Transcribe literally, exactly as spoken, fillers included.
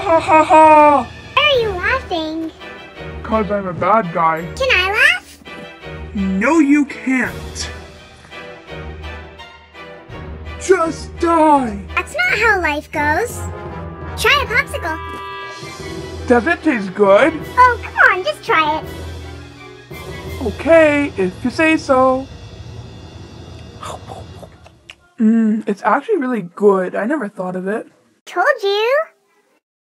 ha ha ha! Why are you laughing? Cause I'm a bad guy. Can I laugh? No, you can't. Just die. That's not how life goes. Try a popsicle. Does it taste good? Oh, come on, just try it. Okay, if you say so. Mmm, it's actually really good. I never thought of it. Told you.